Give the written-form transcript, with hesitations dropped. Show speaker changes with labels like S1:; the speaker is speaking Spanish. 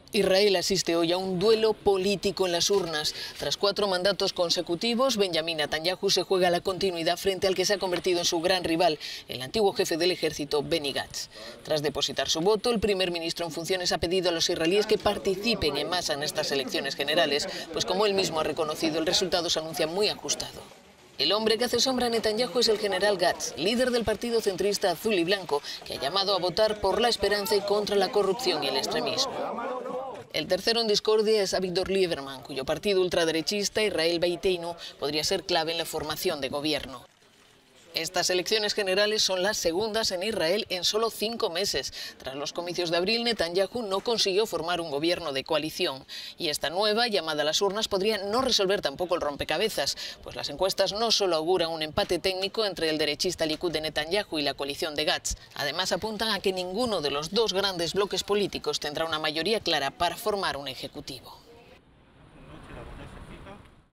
S1: Israel asiste hoy a un duelo político en las urnas. Tras 4 mandatos consecutivos, Benjamin Netanyahu se juega la continuidad frente al que se ha convertido en su gran rival, el antiguo jefe del ejército, Benny Gantz. Tras depositar su voto, el primer ministro en funciones ha pedido a los israelíes que participen en masa en estas elecciones generales, pues como él mismo ha reconocido, el resultado se anuncia muy ajustado. El hombre que hace sombra a Netanyahu es el general Gantz, líder del partido centrista azul y blanco, que ha llamado a votar por la esperanza y contra la corrupción y el extremismo. El tercero en discordia es Avigdor Lieberman, cuyo partido ultraderechista, Israel Beiteinu, podría ser clave en la formación de gobierno. Estas elecciones generales son las segundas en Israel en solo 5 meses. Tras los comicios de abril, Netanyahu no consiguió formar un gobierno de coalición. Y esta nueva llamada a las urnas podría no resolver tampoco el rompecabezas, pues las encuestas no solo auguran un empate técnico entre el derechista Likud de Netanyahu y la coalición de Gantz. Además apuntan a que ninguno de los dos grandes bloques políticos tendrá una mayoría clara para formar un ejecutivo.